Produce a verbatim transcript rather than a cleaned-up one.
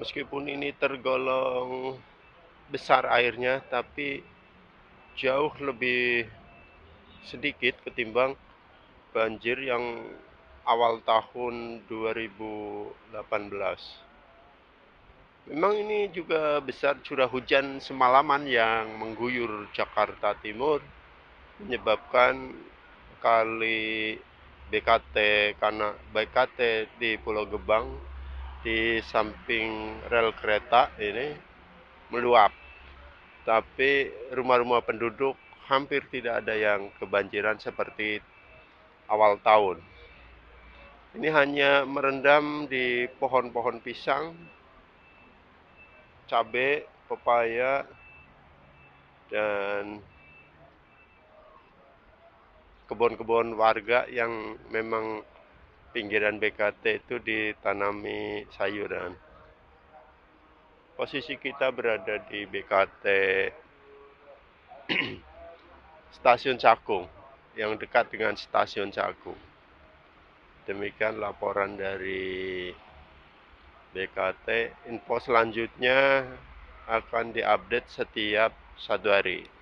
Meskipun ini tergolong besar airnya, tapi jauh lebih sedikit ketimbang banjir yang awal tahun dua ribu delapan belas. Memang ini juga besar curah hujan semalaman yang mengguyur Jakarta Timur, menyebabkan kali B K T, karena B K T di Pulau Gebang di samping rel kereta ini meluap. Tapi rumah-rumah penduduk hampir tidak ada yang kebanjiran seperti awal tahun. Ini hanya merendam di pohon-pohon pisang, cabai, pepaya, dan kebun-kebun warga yang memang pinggiran B K T itu ditanami sayuran. Posisi kita berada di B K T Stasiun Cakung, yang dekat dengan Stasiun Cakung. Demikian laporan dari B K T. Info selanjutnya akan diupdate setiap satu hari.